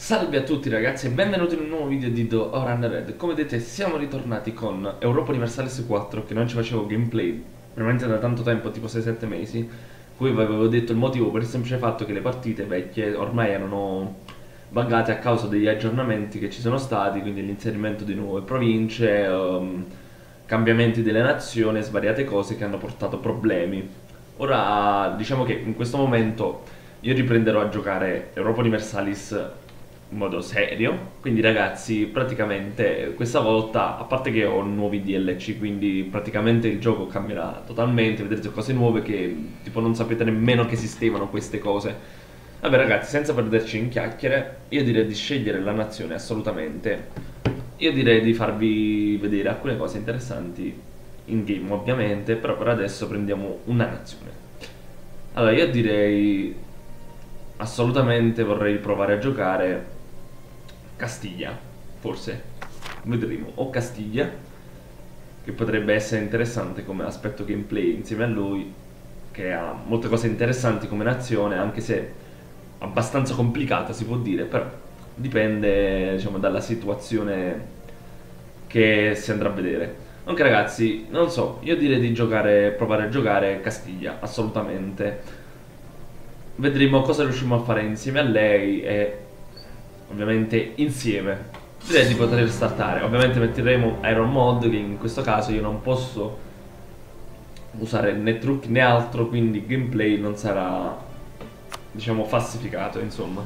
Salve a tutti ragazzi e benvenuti in un nuovo video di The Oran Red. Come vedete siamo ritornati con Europa Universalis 4 che non ci facevo gameplay veramente da tanto tempo, tipo 6-7 mesi. Poi vi avevo detto il motivo per il semplice fatto che le partite vecchie ormai erano buggate a causa degli aggiornamenti che ci sono stati, quindi l'inserimento di nuove province, cambiamenti delle nazioni e svariate cose che hanno portato problemi. Ora diciamo che in questo momento io riprenderò a giocare Europa Universalis in modo serio. Quindi ragazzi, praticamente questa volta, a parte che ho nuovi DLC, quindi praticamente il gioco cambierà totalmente, vedrete cose nuove che tipo non sapete nemmeno che esistevano queste cose. Vabbè ragazzi, senza perderci in chiacchiere, io direi di scegliere la nazione assolutamente. Io direi di farvi vedere alcune cose interessanti in game ovviamente, però per adesso prendiamo una nazione. Allora io direi assolutamente vorrei provare a giocare Castiglia, forse, vedremo, o Castiglia, che potrebbe essere interessante come aspetto gameplay insieme a lui, che ha molte cose interessanti come nazione, anche se abbastanza complicata si può dire, però dipende diciamo dalla situazione che si andrà a vedere. Anche ragazzi, non so, io direi di giocare, provare a giocare Castiglia, assolutamente. Vedremo cosa riusciamo a fare insieme a lei e ovviamente insieme. Direi di poter startare. Ovviamente metteremo Iron Mod, che in questo caso io non posso usare né trucchi né altro, quindi il gameplay non sarà, diciamo, falsificato, insomma.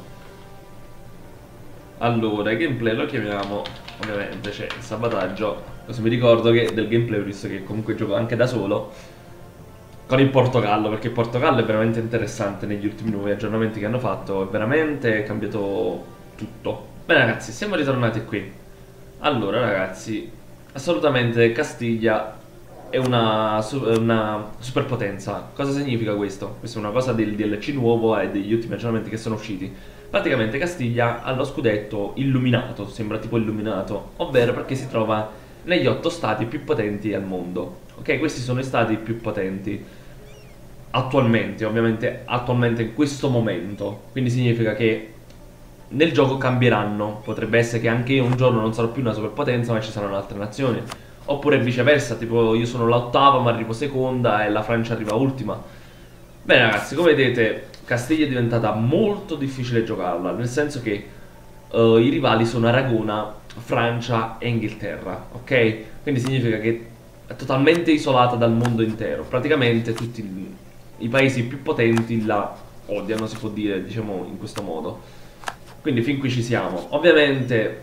Allora, il gameplay lo chiamiamo, ovviamente c'è il sabotaggio, così mi ricordo che del gameplay, visto che comunque gioco anche da solo, con il Portogallo, perché il Portogallo è veramente interessante negli ultimi nuovi aggiornamenti che hanno fatto, è veramente cambiato tutto. Bene ragazzi, siamo ritornati qui. Allora ragazzi, assolutamente Castiglia è una superpotenza. Cosa significa questo? Questa è una cosa del DLC nuovo e degli ultimi aggiornamenti che sono usciti. Praticamente Castiglia ha lo scudetto illuminato, sembra tipo illuminato, ovvero perché si trova negli 8 stati più potenti al mondo. Ok, questi sono i stati più potenti attualmente, ovviamente attualmente in questo momento. Quindi significa che nel gioco cambieranno. Potrebbe essere che anche io un giorno non sarò più una superpotenza, ma ci saranno altre nazioni. Oppure viceversa, tipo io sono l'ottava ma arrivo seconda e la Francia arriva ultima. Bene ragazzi, come vedete Castiglia è diventata molto difficile giocarla, nel senso che i rivali sono Aragona, Francia e Inghilterra, ok? Quindi significa che è totalmente isolata dal mondo intero. Praticamente tutti i paesi più potenti la odiano, si può dire, diciamo in questo modo. Quindi fin qui ci siamo. Ovviamente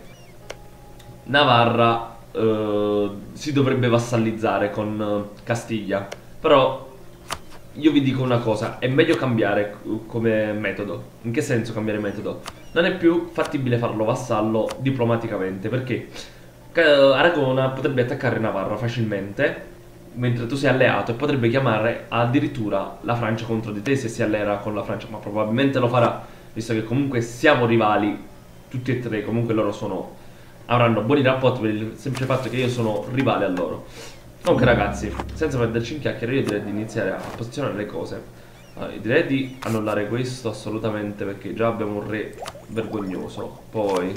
Navarra si dovrebbe vassallizzare con Castiglia, però io vi dico una cosa, è meglio cambiare come metodo. In che senso cambiare metodo? Non è più fattibile farlo vassallo diplomaticamente, perché Aragona potrebbe attaccare Navarra facilmente mentre tu sei alleato e potrebbe chiamare addirittura la Francia contro di te se si allera con la Francia, ma probabilmente lo farà, visto che comunque siamo rivali tutti e tre, comunque loro avranno buoni rapporti per il semplice fatto che io sono rivale a loro. Comunque ragazzi, senza perderci in chiacchiere, io direi di iniziare a posizionare le cose. Allora, io direi di annullare questo assolutamente, perché già abbiamo un re vergognoso. Poi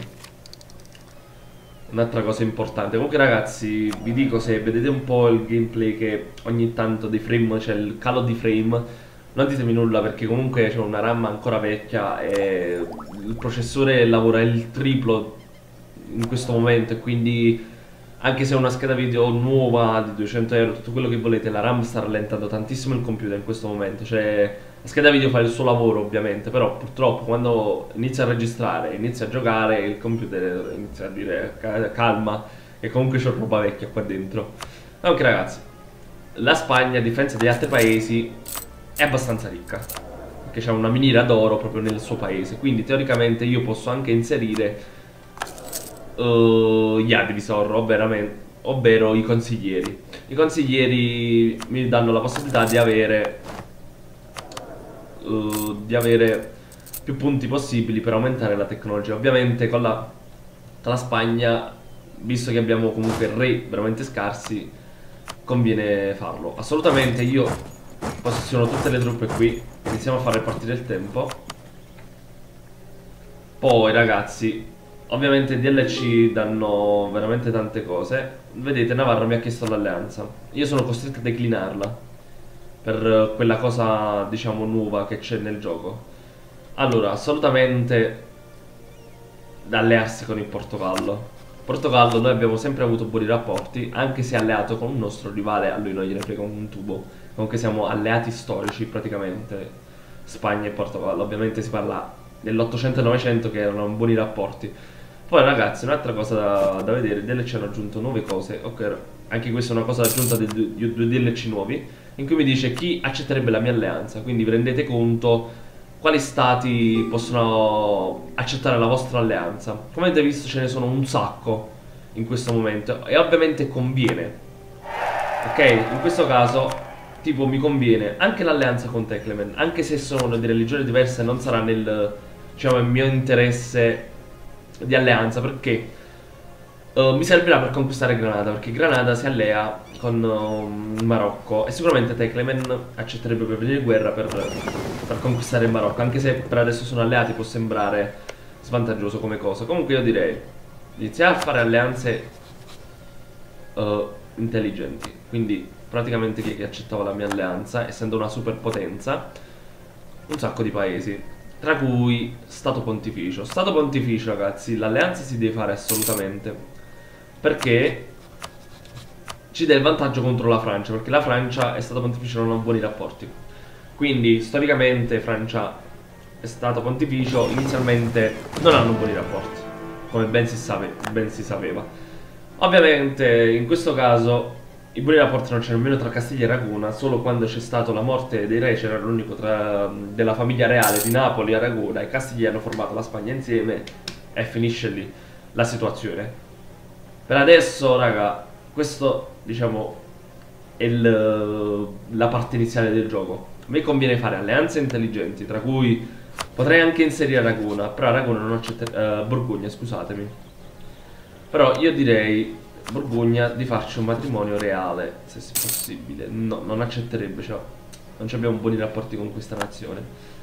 un'altra cosa importante. Comunque ragazzi, vi dico, se vedete un po' il gameplay che ogni tanto dei frame c'è il calo di frame, non ditemi nulla, perché comunque c'è una RAM ancora vecchia e il processore lavora il triplo in questo momento, e quindi anche se è una scheda video nuova di 200 euro, tutto quello che volete, la RAM sta rallentando tantissimo il computer in questo momento. Cioè, la scheda video fa il suo lavoro ovviamente, però purtroppo quando inizia a registrare, inizia a giocare, il computer inizia a dire calma, e comunque c'ho roba vecchia qua dentro. Ok ragazzi, la Spagna, a differenza degli altri paesi, è abbastanza ricca, perché c'è una miniera d'oro proprio nel suo paese, quindi teoricamente io posso anche inserire gli advisor, ovvero i consiglieri. I consiglieri mi danno la possibilità di avere più punti possibili per aumentare la tecnologia. Ovviamente con la Spagna, visto che abbiamo comunque re veramente scarsi, conviene farlo. Assolutamente io posiziono tutte le truppe qui, iniziamo a fare partire il tempo. Poi ragazzi, ovviamente i DLC danno veramente tante cose. Vedete, Navarra mi ha chiesto l'alleanza. Io sono costretto a declinarla per quella cosa, diciamo, nuova che c'è nel gioco. Allora, assolutamente da allearsi con il Portogallo. Portogallo, noi abbiamo sempre avuto buoni rapporti, anche se alleato con un nostro rivale, a lui non gliene frega un tubo. Comunque siamo alleati storici praticamente, Spagna e Portogallo. Ovviamente si parla dell'800 e 900 che erano buoni rapporti. Poi ragazzi, un'altra cosa da vedere, i DLC hanno aggiunto nuove cose, ok, anche questa è una cosa aggiunta dei due DLC nuovi, in cui mi dice chi accetterebbe la mia alleanza, quindi vi rendete conto quali stati possono accettare la vostra alleanza. Come avete visto ce ne sono un sacco in questo momento e ovviamente conviene. Ok, in questo caso tipo mi conviene anche l'alleanza con te Clement, anche se sono di religioni diverse non sarà nel, diciamo, il mio interesse di alleanza perché mi servirà per conquistare Granada, perché Granada si allea con il Marocco e sicuramente te Clement accetterebbe per venire in guerra per conquistare il Marocco, anche se per adesso sono alleati può sembrare svantaggioso come cosa. Comunque io direi iniziare a fare alleanze intelligenti, quindi praticamente chi accettava la mia alleanza, essendo una superpotenza, un sacco di paesi, tra cui Stato Pontificio. Stato Pontificio, ragazzi, l'alleanza si deve fare assolutamente, perché ci dà il vantaggio contro la Francia, perché la Francia e Stato Pontificio non hanno buoni rapporti. Quindi, storicamente, Francia e Stato Pontificio inizialmente non hanno buoni rapporti, come ben si sapeva. Ovviamente, in questo caso, i buoni rapporti non c'erano nemmeno tra Castiglia e Raguna, solo quando c'è stata la morte dei re c'era l'unico della famiglia reale di Napoli e Raguna e Castiglia hanno formato la Spagna insieme e finisce lì la situazione. Per adesso, raga, questo, diciamo, è la parte iniziale del gioco. A me conviene fare alleanze intelligenti, tra cui potrei anche inserire Raguna, però Raguna non accetta... Borgogna, scusatemi. Però io direi, Borgogna, di farci un matrimonio reale, se è possibile. No, non accetterebbe, cioè, non abbiamo buoni rapporti con questa nazione.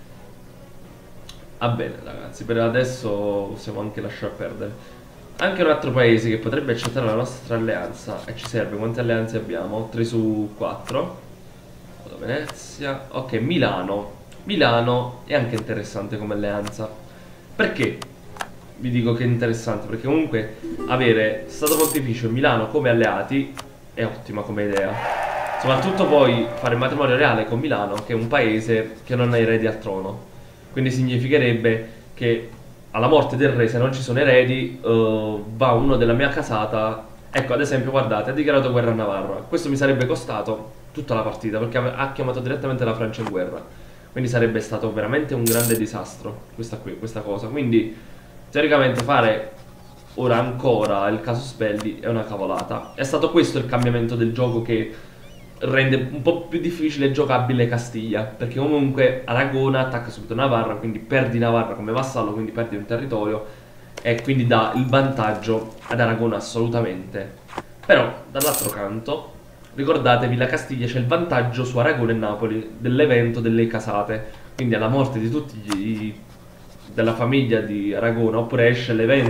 Va bene, ragazzi, per adesso possiamo anche lasciar perdere. Anche un altro paese che potrebbe accettare la nostra alleanza e ci serve, quante alleanze abbiamo? 3 su 4. Allora, Venezia, ok, Milano. Milano è anche interessante come alleanza. Perché vi dico che è interessante? Perché comunque avere Stato Pontificio e Milano come alleati è ottima come idea. Soprattutto poi fare matrimonio reale con Milano, che è un paese che non ha eredi al trono. Quindi significherebbe che alla morte del re, se non ci sono eredi, va uno della mia casata. Ecco, ad esempio, guardate, ha dichiarato guerra a Navarra. Questo mi sarebbe costato tutta la partita, perché ha chiamato direttamente la Francia in guerra. Quindi sarebbe stato veramente un grande disastro questa cosa. Quindi, teoricamente, fare ora ancora il casus belli è una cavolata. È stato questo il cambiamento del gioco che rende un po' più difficile e giocabile Castiglia, perché comunque Aragona attacca subito Navarra, quindi perdi Navarra come vassallo, quindi perdi un territorio e quindi dà il vantaggio ad Aragona assolutamente. Però dall'altro canto ricordatevi, la Castiglia c'è il vantaggio su Aragona e Napoli dell'evento delle casate, quindi alla morte di della famiglia di Aragona, oppure esce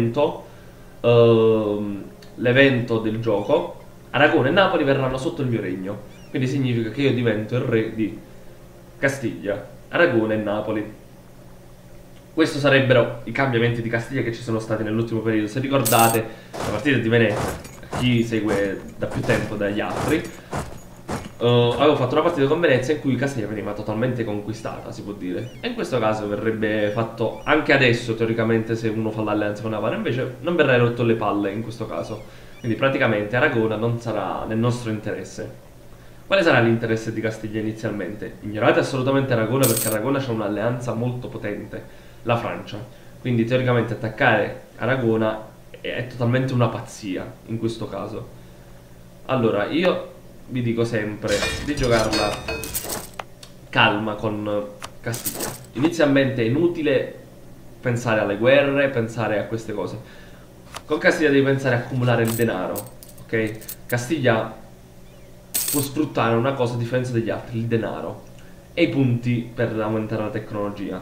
l'evento del gioco, Aragona e Napoli verranno sotto il mio regno. Quindi significa che io divento il re di Castiglia, Aragona e Napoli. Questi sarebbero i cambiamenti di Castiglia che ci sono stati nell'ultimo periodo. Se ricordate, la partita di Venezia, chi segue da più tempo dagli altri, avevo fatto una partita con Venezia in cui Castiglia veniva totalmente conquistata, si può dire. E in questo caso verrebbe fatto anche adesso, teoricamente, se uno fa l'alleanza con Navarra. Invece non verrà rotto le palle in questo caso. Quindi praticamente Aragona non sarà nel nostro interesse. Quale sarà l'interesse di Castiglia inizialmente? Ignorate assolutamente Aragona, perché Aragona c'è un'alleanza molto potente, la Francia. Quindi teoricamente attaccare Aragona è totalmente una pazzia in questo caso. Allora, io vi dico sempre di giocarla calma con Castiglia. Inizialmente è inutile pensare alle guerre, pensare a queste cose. Con Castiglia devi pensare a accumulare il denaro, ok? Castiglia può sfruttare una cosa a differenza degli altri, il denaro e i punti per aumentare la tecnologia.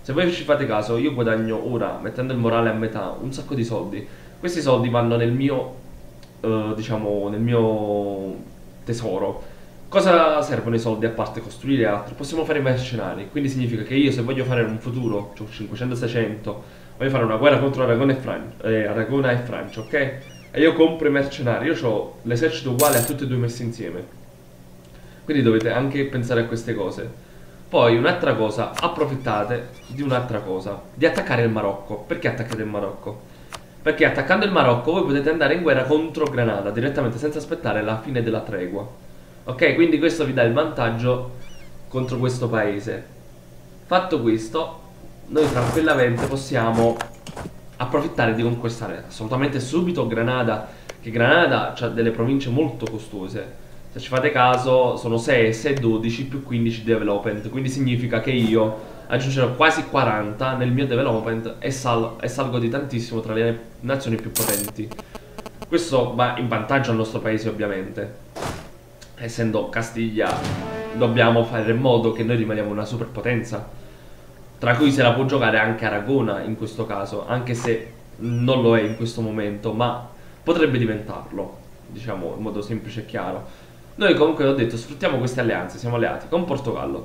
Se voi ci fate caso, io guadagno ora, mettendo il morale a metà, un sacco di soldi. Questi soldi vanno nel mio, diciamo, nel mio tesoro. Cosa servono i soldi a parte costruire altro? Possiamo fare i mercenari, quindi significa che io se voglio fare un futuro, ho 500-600, voglio fare una guerra contro Aragona e Francia, ok? E io compro i mercenari, io ho l'esercito uguale a tutti e due messi insieme. Quindi dovete anche pensare a queste cose. Poi un'altra cosa, approfittate di un'altra cosa, di attaccare il Marocco. Perché attaccate il Marocco? Perché attaccando il Marocco voi potete andare in guerra contro Granada direttamente senza aspettare la fine della tregua. Ok, quindi questo vi dà il vantaggio contro questo paese. Fatto questo, noi tranquillamente possiamo approfittare di conquistare assolutamente subito Granada, che Granada ha delle province molto costose. Se ci fate caso sono 6, 6, 12 più 15 development, quindi significa che io aggiungerò quasi 40 nel mio development e salgo di tantissimo tra le nazioni più potenti. Questo va in vantaggio al nostro paese ovviamente. Essendo Castiglia dobbiamo fare in modo che noi rimaniamo una superpotenza, tra cui se la può giocare anche Aragona in questo caso, anche se non lo è in questo momento, ma potrebbe diventarlo, diciamo in modo semplice e chiaro. Noi comunque ho detto sfruttiamo queste alleanze, siamo alleati con Portogallo,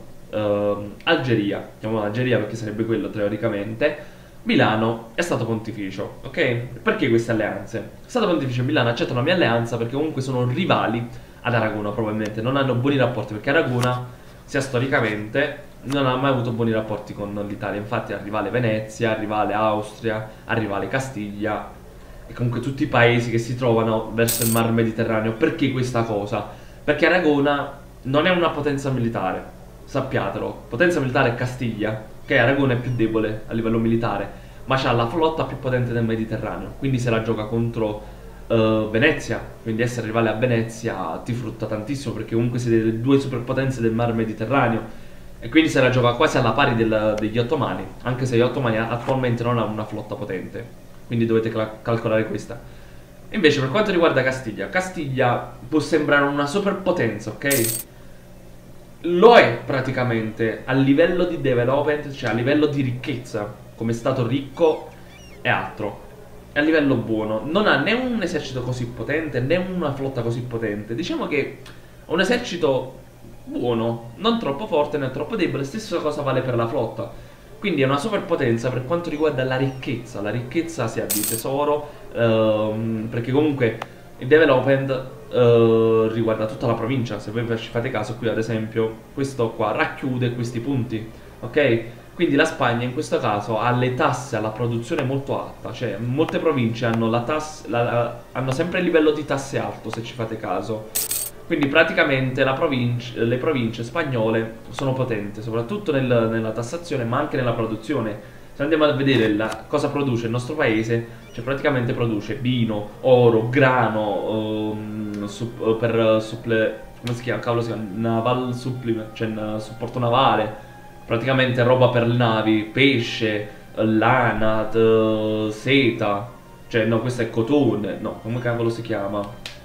Algeria, chiamiamola Algeria perché sarebbe quello teoricamente, Milano è Stato Pontificio, ok? Perché queste alleanze? Stato Pontificio e Milano accettano la mia alleanza perché comunque sono rivali ad Aragona probabilmente, non hanno buoni rapporti perché Aragona, sia storicamente, non ha mai avuto buoni rapporti con l'Italia, infatti ha rivale Venezia, ha rivale Austria, ha rivale Castiglia e comunque tutti i paesi che si trovano verso il mar Mediterraneo. Perché questa cosa? Perché Aragona non è una potenza militare, sappiatelo. Potenza militare è Castiglia, che Aragona è più debole a livello militare, ma ha la flotta più potente del Mediterraneo, quindi se la gioca contro Venezia, quindi essere rivale a Venezia ti frutta tantissimo perché comunque siete le due superpotenze del mar Mediterraneo e quindi se la gioca quasi alla pari degli ottomani, anche se gli ottomani attualmente non hanno una flotta potente, quindi dovete calcolare questa. Invece per quanto riguarda Castiglia, Castiglia può sembrare una superpotenza, ok? Lo è praticamente a livello di development, cioè a livello di ricchezza, come stato ricco e altro. È a livello buono. Non ha né un esercito così potente né una flotta così potente. Diciamo che ha un esercito buono, non troppo forte né troppo debole. Stessa cosa vale per la flotta. Quindi è una superpotenza per quanto riguarda la ricchezza. La ricchezza sia di tesoro, perché comunque il development riguarda tutta la provincia. Se voi ci fate caso, qui ad esempio questo qua racchiude questi punti, ok? Quindi la Spagna in questo caso ha le tasse alla produzione molto alta, cioè molte province hanno, hanno sempre il livello di tasse alto, se ci fate caso. Quindi praticamente le province spagnole sono potenti, soprattutto nella tassazione ma anche nella produzione. Se andiamo a vedere cosa produce il nostro paese, cioè praticamente produce vino, oro, grano, come si chiama? Cavolo si chiama? Naval supplement, cioè supporto navale, praticamente roba per le navi, pesce, lana, seta, cioè no, questo è cotone, no, come cavolo si chiama?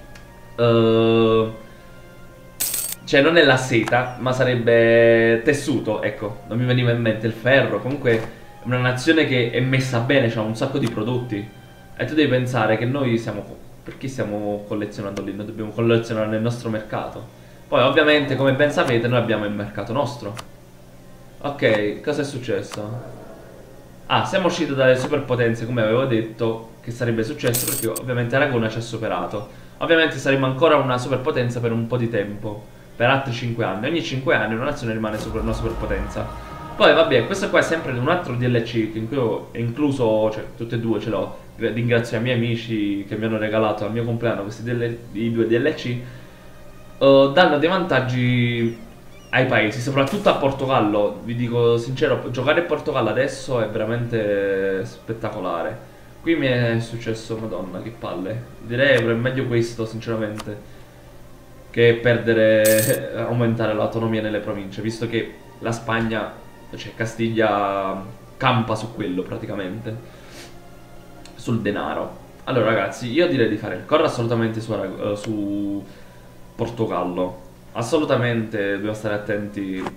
Cioè non è la seta, ma sarebbe tessuto, ecco, non mi veniva in mente il ferro, comunque è una nazione che è messa bene, ha un sacco di prodotti. E tu devi pensare che noi siamo... Perché stiamo collezionando lì? Noi dobbiamo collezionare nel nostro mercato. Poi ovviamente, come ben sapete, noi abbiamo il mercato nostro. Ok, cosa è successo? Ah, siamo usciti dalle superpotenze, come avevo detto che sarebbe successo, perché ovviamente Aragona ci ha superato. Ovviamente saremo ancora una superpotenza per un po' di tempo, per altri 5 anni. Ogni 5 anni una nazione rimane una superpotenza. Poi vabbè, questo qua è sempre un altro DLC in cui ho incluso, cioè tutte e due ce l'ho. Ringrazio i miei amici che mi hanno regalato al mio compleanno questi i due DLC. Danno dei vantaggi ai paesi, soprattutto a Portogallo. Vi dico sincero, giocare a Portogallo adesso è veramente spettacolare. Qui mi è successo, madonna, che palle. Direi che è meglio questo, sinceramente, che perdere, aumentare l'autonomia nelle province, visto che la Spagna, cioè Castiglia, campa su quello praticamente, sul denaro. Allora ragazzi, io direi di fare il core assolutamente su Portogallo. Assolutamente dobbiamo stare attenti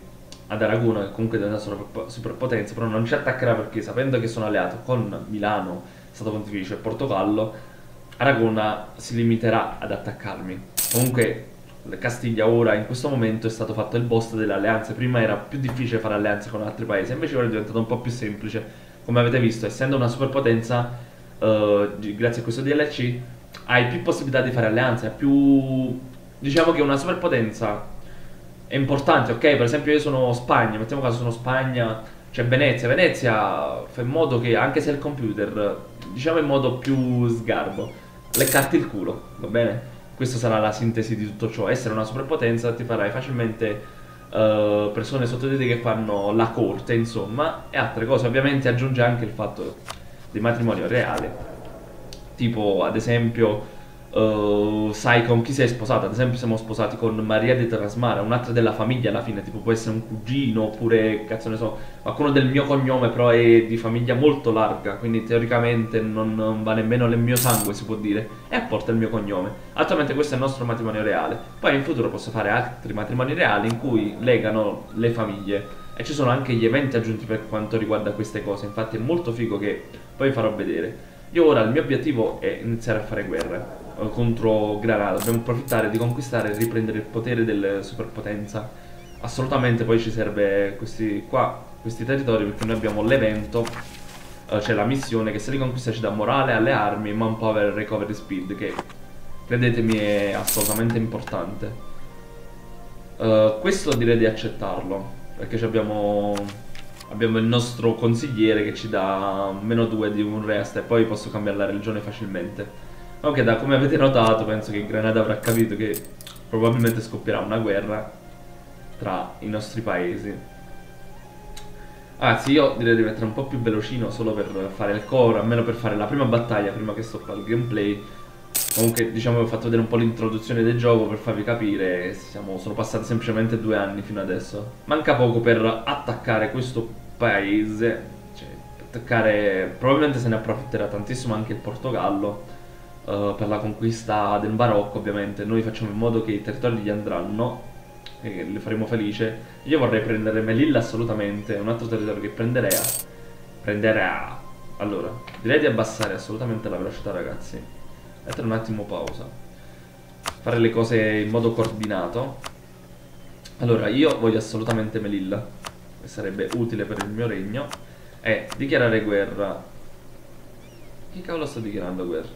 ad Aragona, che comunque è una superpotenza, però non ci attaccherà perché sapendo che sono alleato con Milano, Stato Pontificio e Portogallo, Aragona si limiterà ad attaccarmi. Comunque Castiglia ora in questo momento è stato fatto il boss delle alleanze. Prima era più difficile fare alleanze con altri paesi, invece ora è diventato un po' più semplice. Come avete visto, essendo una superpotenza, grazie a questo DLC, hai più possibilità di fare alleanze, hai più... Diciamo che una superpotenza è importante, ok? Per esempio io sono Spagna, mettiamo caso sono Spagna, c'è Venezia. Venezia fa in modo che, anche se è il computer, diciamo in modo più sgarbo, leccarti il culo, va bene? Questa sarà la sintesi di tutto ciò. Essere una superpotenza ti farai facilmente persone sotto di te che fanno la corte, insomma, e altre cose. Ovviamente aggiunge anche il fatto del matrimonio reale. Tipo, ad esempio, sai con chi sei sposato. Ad esempio, siamo sposati con Maria di Trasmara, un'altra della famiglia alla fine. Tipo, può essere un cugino, oppure, cazzo ne so, qualcuno del mio cognome, però è di famiglia molto larga. Quindi, teoricamente, non va nemmeno nel mio sangue, si può dire. E apporta il mio cognome. Attualmente, questo è il nostro matrimonio reale. Poi, in futuro, posso fare altri matrimoni reali in cui legano le famiglie. E ci sono anche gli eventi aggiunti per quanto riguarda queste cose. Infatti, è molto figo che poi vi farò vedere. Io ora il mio obiettivo è iniziare a fare guerre contro Granada. Dobbiamo approfittare di conquistare e riprendere il potere delle superpotenza. Assolutamente poi ci serve questi territori perché noi abbiamo l'evento, cioè la missione che se li conquista ci dà morale alle armi, manpower e recovery speed, che credetemi è assolutamente importante. Questo direi di accettarlo perché abbiamo il nostro consigliere che ci dà -2 di un rest e poi posso cambiare la religione facilmente. Ok, da come avete notato, penso che Granada avrà capito che probabilmente scoppierà una guerra tra i nostri paesi. Anzi, io direi di mettere un po' più velocino solo per fare il core, almeno per fare la prima battaglia prima che stoppa il gameplay. Comunque, diciamo che ho fatto vedere un po' l'introduzione del gioco per farvi capire. Sono passati semplicemente 2 anni fino adesso. Manca poco per attaccare questo paese. Cioè, attaccare. Probabilmente se ne approfitterà tantissimo anche il Portogallo. Per la conquista del Marocco, ovviamente. Noi facciamo in modo che i territori gli andranno. E li faremo felice. Io vorrei prendere Melilla assolutamente. Un altro territorio che prenderà. Allora, direi di abbassare assolutamente la velocità, ragazzi. Mettere un attimo pausa, fare le cose in modo coordinato. Allora, io voglio assolutamente Melilla, che sarebbe utile per il mio regno. E dichiarare guerra. Chi cavolo sta dichiarando guerra?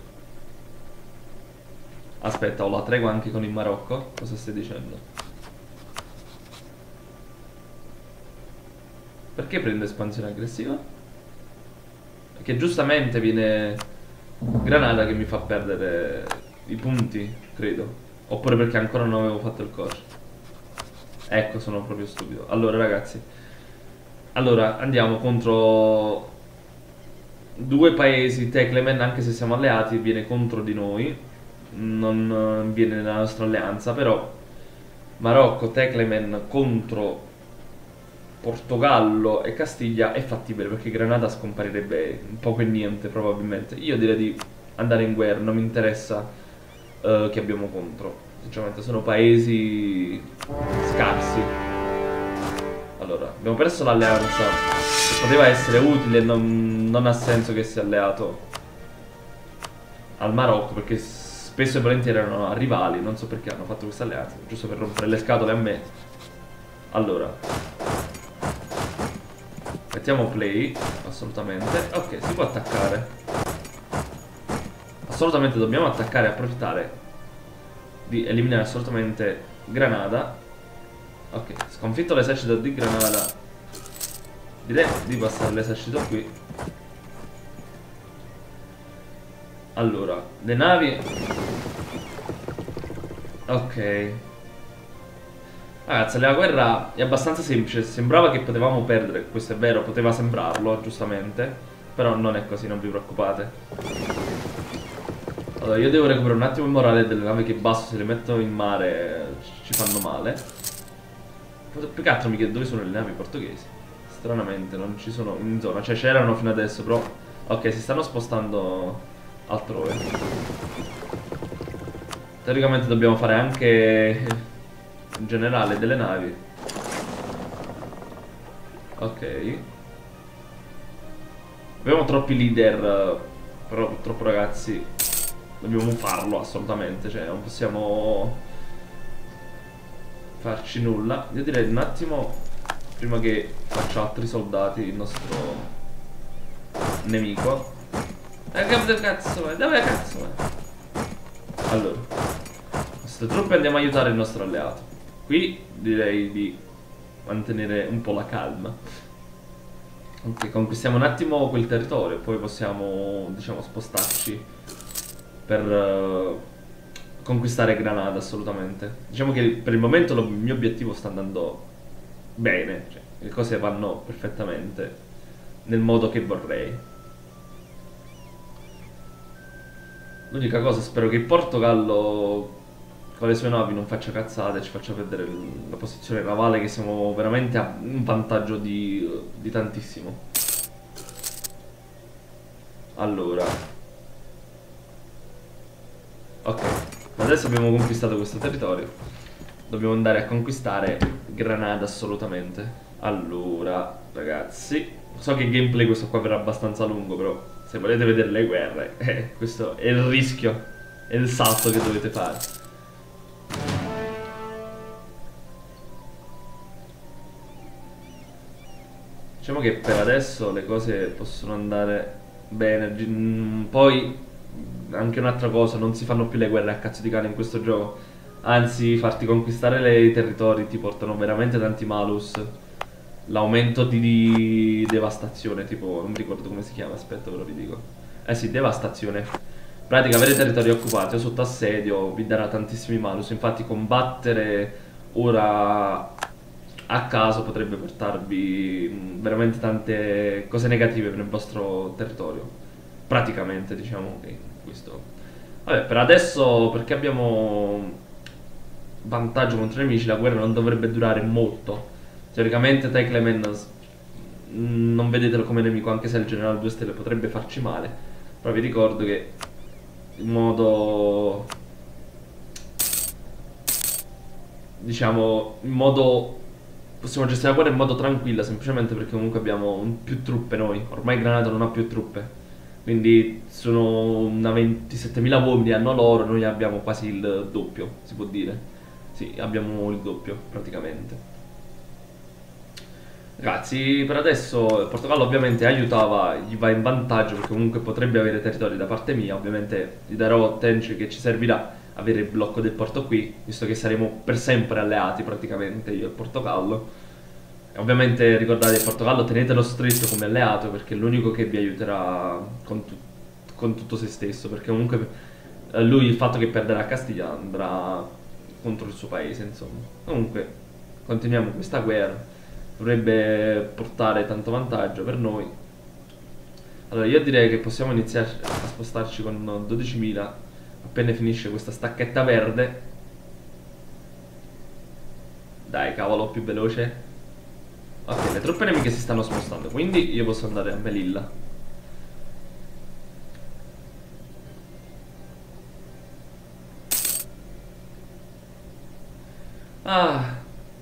Aspetta, ho la tregua anche con il Marocco? Cosa stai dicendo? Perché prende espansione aggressiva? Perché giustamente viene Granada che mi fa perdere i punti, credo. Oppure perché ancora non avevo fatto il core. Ecco, sono proprio stupido. Allora, ragazzi. Allora, andiamo contro 2 paesi. Teclemen, anche se siamo alleati, viene contro di noi. Non viene nella nostra alleanza, però Marocco, Teclemen contro Portogallo e Castiglia è fattibile perché Granada scomparirebbe in poco e niente probabilmente. Io direi di andare in guerra, non mi interessa chi abbiamo contro. Sinceramente sono paesi scarsi. Allora, abbiamo perso l'alleanza che poteva essere utile, non ha senso che sia alleato al Marocco perché spesso e volentieri erano rivali, non so perché hanno fatto questa alleanza, giusto per rompere le scatole a me. Allora, mettiamo play, assolutamente. Ok, si può attaccare. Assolutamente dobbiamo attaccare e approfittare di eliminare assolutamente Granada. Ok, sconfitto l'esercito di Granada. Direi di passare l'esercito qui. Allora, le navi. Ok. Ragazzi, la guerra è abbastanza semplice. Sembrava che potevamo perdere. Questo è vero, poteva sembrarlo, giustamente. Però non è così, non vi preoccupate. Allora, io devo recuperare un attimo il morale delle navi che basso, se le metto in mare ci fanno male. Più che altro mi chiedo dove sono le navi portoghesi. Stranamente non ci sono in zona. Cioè c'erano fino adesso, però ok, si stanno spostando altrove. Teoricamente dobbiamo fare anche in generale delle navi. Ok. Abbiamo troppi leader, però purtroppo ragazzi dobbiamo farlo assolutamente, cioè non possiamo farci nulla. Io direi un attimo, prima che faccia altri soldati il nostro nemico. Dove cazzo è? Dove cazzo è? Allora, queste truppe andiamo a aiutare il nostro alleato. Qui direi di mantenere un po' la calma. Ok, conquistiamo un attimo quel territorio, poi possiamo, diciamo, spostarci per conquistare Granada assolutamente. Diciamo che per il momento il mio obiettivo sta andando bene, cioè le cose vanno perfettamente nel modo che vorrei. L'unica cosa, spero che il Portogallo con le sue navi non faccia cazzate e ci faccia perdere la posizione navale, che siamo veramente a un vantaggio di tantissimo. Allora, ok, adesso abbiamo conquistato questo territorio, dobbiamo andare a conquistare Granada assolutamente. Allora, ragazzi, so che il gameplay questo qua verrà abbastanza lungo, però se volete vedere le guerre, questo è il rischio, è il salto che dovete fare. Diciamo che per adesso le cose possono andare bene. Poi anche un'altra cosa, non si fanno più le guerre a cazzo di cane in questo gioco. Anzi, farti conquistare i territori ti portano veramente tanti malus. L'aumento di devastazione, tipo, non mi ricordo come si chiama, aspetta, ve lo ridico. Eh sì, devastazione. In pratica, avere territori occupati o sotto assedio vi darà tantissimi malus. Infatti, combattere ora a caso potrebbe portarvi veramente tante cose negative per il vostro territorio. Praticamente, diciamo che questo. Vabbè, per adesso, perché abbiamo vantaggio contro i nemici, la guerra non dovrebbe durare molto. Teoricamente Teclemen non vedetelo come nemico, anche se il generale 2 stelle potrebbe farci male. Però vi ricordo che il modo, diciamo, in modo, possiamo gestire la guerra in modo tranquillo, semplicemente perché comunque abbiamo più truppe noi. Ormai Granada non ha più truppe, quindi sono una 27.000 uomini hanno loro, noi abbiamo quasi il doppio, si può dire. Sì, abbiamo il doppio praticamente. Ragazzi, per adesso il Portogallo ovviamente aiutava, gli va in vantaggio perché comunque potrebbe avere territori da parte mia. Ovviamente gli darò tension che ci servirà avere il blocco del porto qui, visto che saremo per sempre alleati praticamente io e il Portogallo. E ovviamente ricordate il Portogallo, tenetelo stretto come alleato perché è l'unico che vi aiuterà con tutto se stesso, perché comunque lui il fatto che perderà Castiglia andrà contro il suo paese, insomma. Comunque continuiamo questa guerra, dovrebbe portare tanto vantaggio per noi. Allora io direi che possiamo iniziare a spostarci con 12.000 appena finisce questa stacchetta verde. Dai, cavolo, più veloce. Ok, le truppe nemiche si stanno spostando, quindi io posso andare a Melilla. Ah,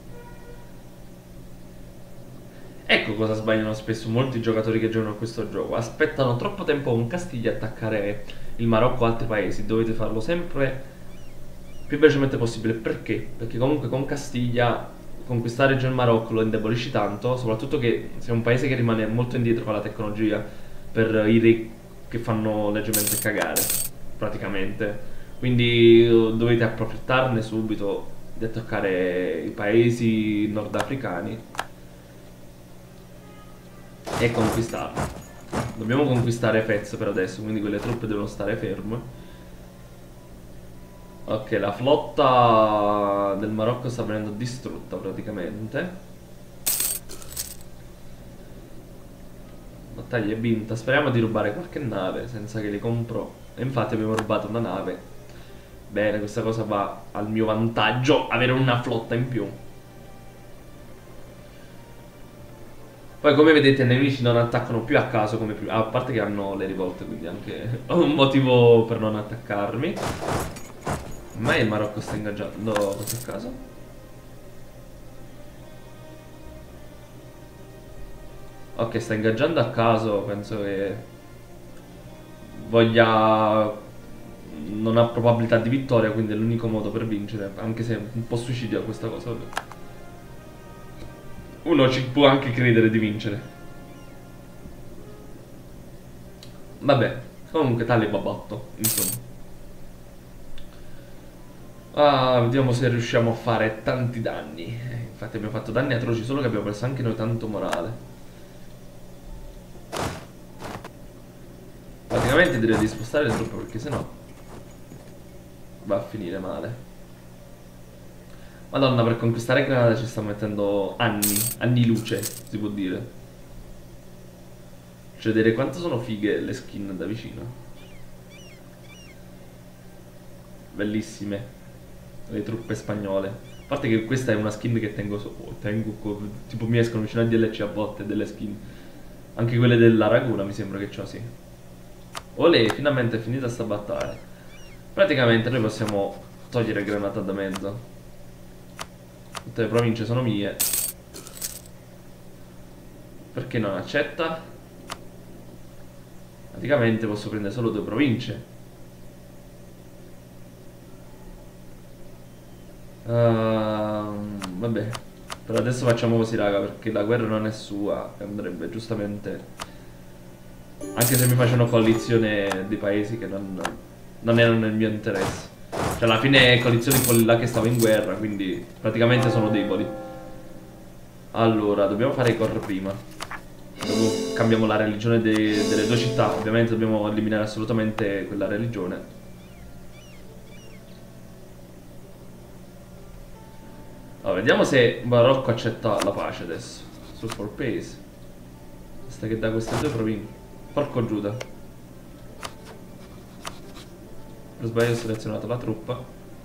ecco cosa sbagliano spesso molti giocatori che giocano a questo gioco. Aspettano troppo tempo con Castiglia a attaccare il Marocco o altri paesi. Dovete farlo sempre più velocemente possibile. Perché? Perché comunque con Castiglia conquistare già il Marocco lo indebolisci tanto, soprattutto che sei un paese che rimane molto indietro con la tecnologia per i re che fanno leggermente cagare, praticamente. Quindi dovete approfittarne subito di attaccare i paesi nordafricani e conquistarli. Dobbiamo conquistare Fez per adesso, quindi quelle truppe devono stare ferme. Ok, la flotta del Marocco sta venendo distrutta praticamente. Battaglia è vinta. Speriamo di rubare qualche nave senza che li compro. E infatti abbiamo rubato una nave. Bene, questa cosa va al mio vantaggio, avere una flotta in più. Poi come vedete i nemici non attaccano più a caso come prima. A parte che hanno le rivolte, quindi anche ho un motivo per non attaccarmi. Ma il Marocco sta ingaggiando questo caso? Ok, sta ingaggiando a caso, penso che voglia... Non ha probabilità di vittoria, quindi è l'unico modo per vincere, anche se è un po' suicidia questa cosa. Vabbè. Uno ci può anche credere di vincere. Vabbè, comunque tale babotto, insomma. Ah, vediamo se riusciamo a fare tanti danni. Infatti abbiamo fatto danni atroci, solo che abbiamo perso anche noi tanto morale. Praticamente direi di spostare le truppe perché sennò va a finire male. Madonna, per conquistare Granada ci sta mettendo anni, anni luce, si può dire. Cioè, vedere quanto sono fighe le skin da vicino. Bellissime, le truppe spagnole. A parte che questa è una skin che tengo, tipo mi escono vicino al DLC a volte delle skin. Anche quelle della Raguna mi sembra che c'ho, sì. Olè, finalmente è finita sta battaglia. Praticamente noi possiamo togliere Granata da mezzo. Tutte le province sono mie. Perché non accetta? Praticamente posso prendere solo 2 province. Vabbè. Per adesso facciamo così, raga, perché la guerra non è sua. E andrebbe giustamente... Anche se mi facevano coalizione dei paesi che non erano nel mio interesse. Cioè alla fine coalizioni quelli là che stavo in guerra, quindi praticamente sono deboli. Allora, dobbiamo fare i core prima. Dopo cambiamo la religione delle 2 città. Ovviamente dobbiamo eliminare assolutamente quella religione. Allora, vediamo se Marocco accetta la pace adesso. Sul for pace. Basta che da queste 2 province. Porco Giuda. Per sbaglio ho selezionato la truppa.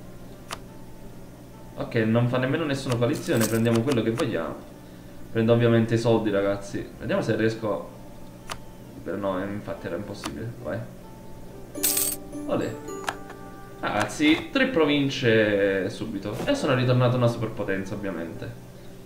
Ok, non fa nemmeno nessuna coalizione. Prendiamo quello che vogliamo. Prendo ovviamente i soldi, ragazzi. Vediamo se riesco. Però no, infatti era impossibile. Vai. Olè. Ragazzi, 3 province subito. E sono ritornato una superpotenza, ovviamente.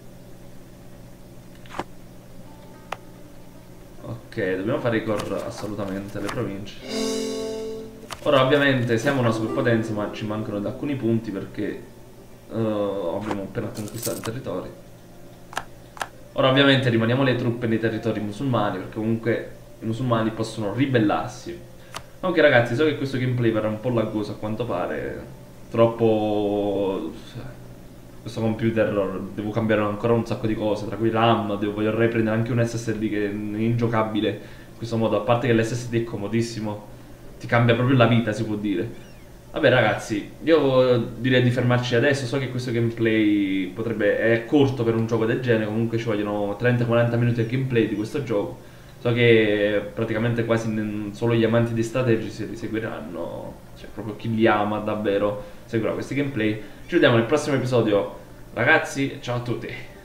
Ok, dobbiamo fare i core assolutamente le province. Ora ovviamente siamo una superpotenza, ma ci mancano da alcuni punti perché abbiamo appena conquistato i territori. Ora ovviamente rimaniamo le truppe nei territori musulmani, perché comunque i musulmani possono ribellarsi. Ok ragazzi, so che questo gameplay verrà un po' laggoso a quanto pare. Troppo... Questo computer devo cambiare ancora un sacco di cose, tra cui RAM, vorrei prendere anche un SSD che è ingiocabile in questo modo, a parte che l'SSD è comodissimo, ti cambia proprio la vita, si può dire. Vabbè ragazzi, io direi di fermarci adesso, so che questo gameplay è corto per un gioco del genere, comunque ci vogliono 30-40 minuti di gameplay di questo gioco. So che praticamente quasi solo gli amanti di strategici li seguiranno, cioè proprio chi li ama davvero seguirà questi gameplay. Ci vediamo nel prossimo episodio, ragazzi, ciao a tutti.